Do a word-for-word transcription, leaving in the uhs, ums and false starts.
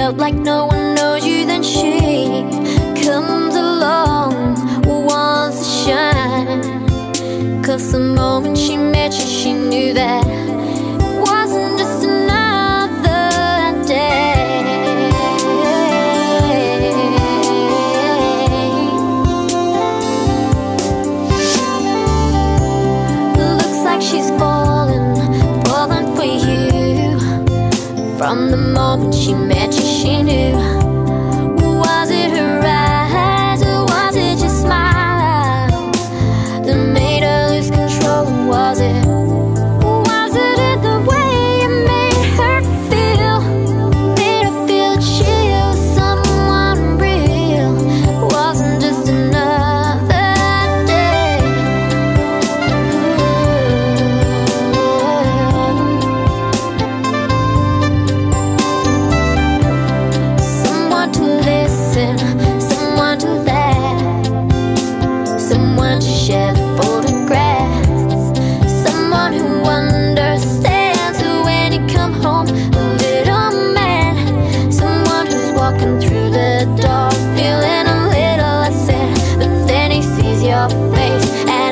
felt like no one knows you, then she comes along, wants to shine. Cause the moment she met you, she knew that it wasn't just another day. Looks like she's fallen, fallen for you. From the moment she met you, she knew. Was it her eyes, or was it your smile that made her lose control? Was it, was it in the way you made her feel? Made her feel that she was someone real. Wasn't just another day. Someone to listen, someone to laugh, someone to share the photographs, someone who understands that when you come home a little man, someone who's walking through the door feeling a little less sad, but then he sees your face and